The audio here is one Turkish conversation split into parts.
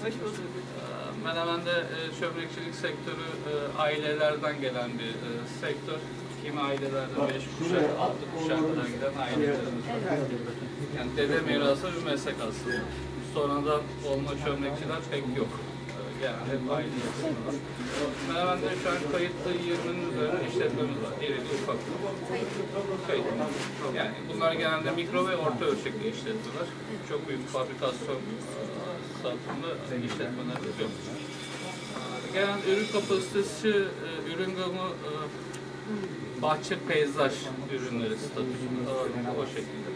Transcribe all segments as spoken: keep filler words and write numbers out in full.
Hoş bulduk. Menemen'de çömlekçilik sektörü ailelerden gelen bir sektör. Kimi ailelerde beş kuşak, altı kuşak kadar giden ailelerimiz var. Yani dede mirası bir meslek aslında. Sonradan olma çömlekçiler pek yok. Yani hep aile yapıyorlar. Menemen'de şu an kayıtlı yirminin üzerinde işletmemiz var. İrili ufaklı. Kayıtlı. Yani bunlar genelde mikro ve orta ölçekli işletmeler. Çok büyük fabrikasyon satımda işletmelerimiz yok. Genel ürün kapasitesi, ürün gamı, bahçe peyzaj ürünleri statüsünde o şekilde.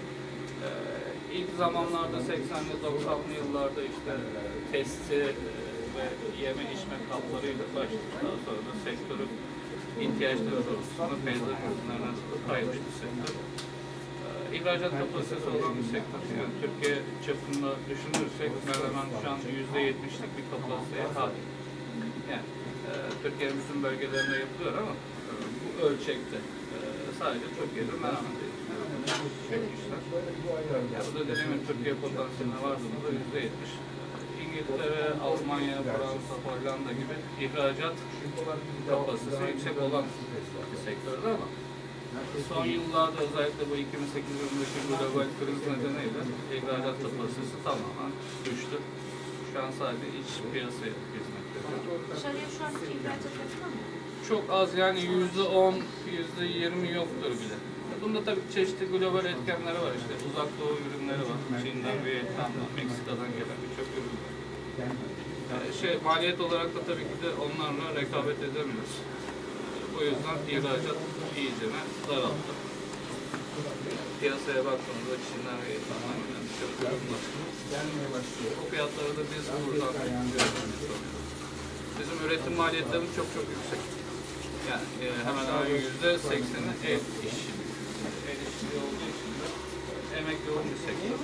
İlk zamanlarda seksenli doksanlı yıllarda işte testi ve yeme içme kaplarıyla başlamış. Daha sonra da sektörün ihtiyaçları doğrultusunda peyzaj ürünlerine kaymış bir sektör. İhracat kapasitesi olan bir sektör. Yani Türkiye çapında düşünürsek hemen şu an yüzde yetmişlik bir kapasiteye hakim. Yani e, Türkiye'nin bütün bölgelerinde yapılıyor ama e, bu ölçekte e, sadece Türkiye'de Menemen'de yapmışlar. Yani bu da dediğim gibi Türkiye potansiyeline vardığımızda yüzde yetmiş. İngiltere, Almanya, Fransa, Hollanda gibi ihracat kapasitesi yüksek olan bir sektörde ama son yıllarda özellikle bu iki bin sekiz yılındaki global kriz nedeniyle ihracat kapasitesi tamamen düştü. Şu an sadece iç piyasaya hizmet veriyor. Dışarıya şu an ihracat yapıyor mu? Çok az, yani yüzde on, yüzde yirmi yoktur bile. Bunda tabii çeşitli global etkenleri var. İşte uzak doğu ürünleri var. Çin'den, Vietnam'dan, Meksika'dan gelen birçok ürün var. Yani şey, maliyet olarak da tabii ki de onlarla rekabet edemiyoruz. O yüzden ihracat iyicene daraldı. Piyasaya baktığımızda Çin'den, Vietnam'dan gelen birçok ürün var. O fiyatları da biz buradan görmemiz lazım. Bizim üretim maliyetlerimiz çok çok yüksek. Yani e, hemen hemen yüzde sekseni el işi. El işi olduğu için de emek yoğun bir sektör.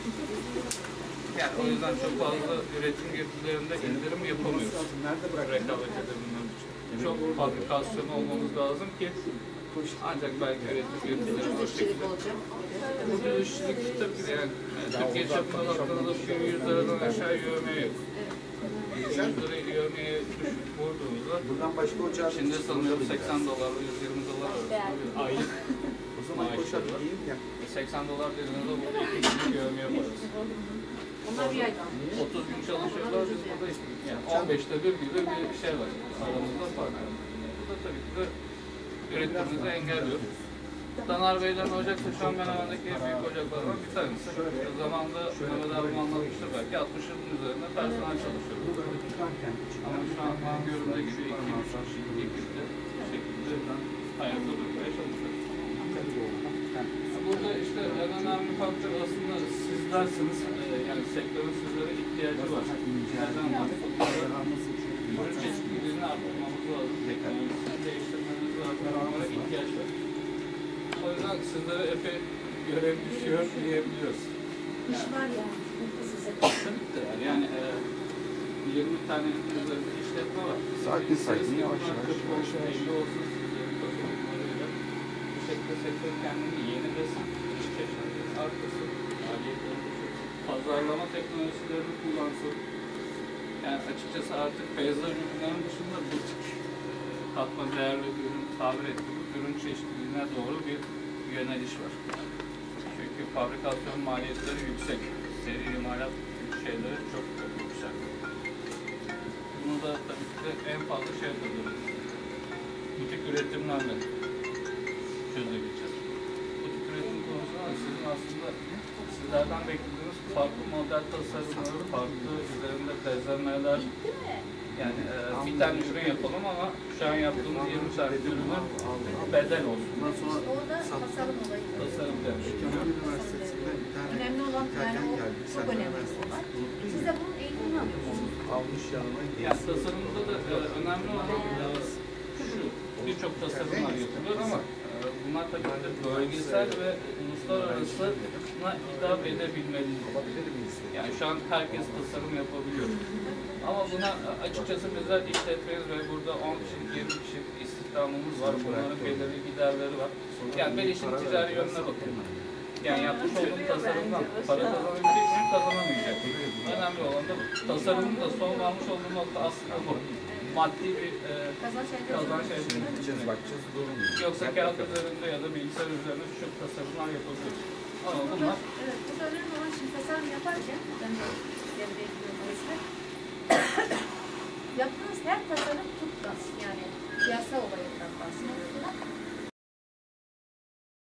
Yani o yüzden çok fazla üretim girdilerinde indirim yapamıyoruz. Rekabet edebilmemiz için. Çok fabrikasyon olmamız lazım ki ancak belki üretim girdileri o şekilde. Ucuz işçilik tabii ki de yani Türkiye çapında baktığınızda şu yüz liradan aşağı yövmeye yok. yüz lirayı yövmeye düşük vurduğumuzda Çin'de sanıyorum seksen dolarla yüz yirmi dolar arasında aylık maaşları var. seksen dolar dediğinizde burada iki kişilik yövmeye parası. Onlar bir aydan. otuz gün çalışıyorlar, biz burada yani on beşte bir gibi bir şey var. Aramızda fark var. Bu da tabii ki de üretimimizi engelliyor. Taner Bey'den ocaksa şu an Menemen'deki en büyük ocaklardan bir tanesi. Zamanında Mehmet abim anlatmıştır belki altmışın üzerinde personel çalışıyor. Ama şu an Mangörüm'de gibi iki üç kişilik ekiple bir şekilde ayakta durmaya çalışıyoruz. Burada işte en önemli faktör aslında sizlersiniz. Yani sektörün sizlere ihtiyacı var. Neden var? Ürün çeşitliliğini arttırmamız lazım. Teknolojisini değiştirmemiz lazım. Onlara ihtiyaç var. O yüzden sizlere epey görev düşüyor diyebiliyoruz. İş var ya. Tabii de var. Yani e, yirmi tane üzerinde işletme var. Sakin sakin yavaş yavaş. elli olsun sizlerin katılımlarıyla. Bu şekilde sektör kendini yenilesin. İş çeşitleri arttırsın. Maliyetleri düşürsün. Pazarlama teknolojilerini kullansın. Yani açıkçası artık peyzaj ürünlerin dışında butik katma değerli bir ürün tabir ettiğimiz ürün çeşitliliğine doğru bir yöneliş var. Çünkü fabrikasyon maliyetleri yüksek. Seri imalat şeyleri çok çok yüksek. Bunu da tabii ki de en fazla şey yapıyoruz. Butik üretimlerle çözebileceğiz. Butik üretim konusunda sizin aslında sizlerden beklediğiniz farklı model tasarımları, farklı üzerinde bezenmeler, yani e, bir tane ürün yapalım ama şu an yaptığımız yirmi tane ürünün bedel olsun. Orada tasarım olayı. Tasarım demiş. Önemli olan yani o çok önemli olan. Siz de bunun eğitimini alıyorsunuz. Yani tasarımda da e, önemli olan e, şu, birçok tasarımlar yapılıyor ama e, bunlar tabii de bölgesel ve uluslararası hitap edebilmeliyiz. Yani şu an herkes tasarım yapabiliyor. Ama buna açıkçası bizler işletmeyiz ve burada on kişilik, yirmi kişilik istihdamımız var. Bunların belirli giderleri var. Yani ben işin ticari yönüne bakıyorum. Yani yapmış olduğum tasarımdan para kazanabilecek miyim, kazanamayacak mıyım? Önemli olan da bu. Tasarımın da son varmış olduğum nokta aslında bu. Maddi bir e, Kazanç elde kazanç elde ediyorsunuz. edilmeyecek. bakacağız doğru mu? Yoksa kağıt üzerinde ya da bilgisayar üzerinde şu tasarımlar yapılıyor. Ama Burada, bunlar evet, burada önemli olan şimdi tasarım yaparken, ben de devreye giriyorum arasında. Yaptığınız her tasarım tutmaz. Yani piyasa olayından bahsediyorum.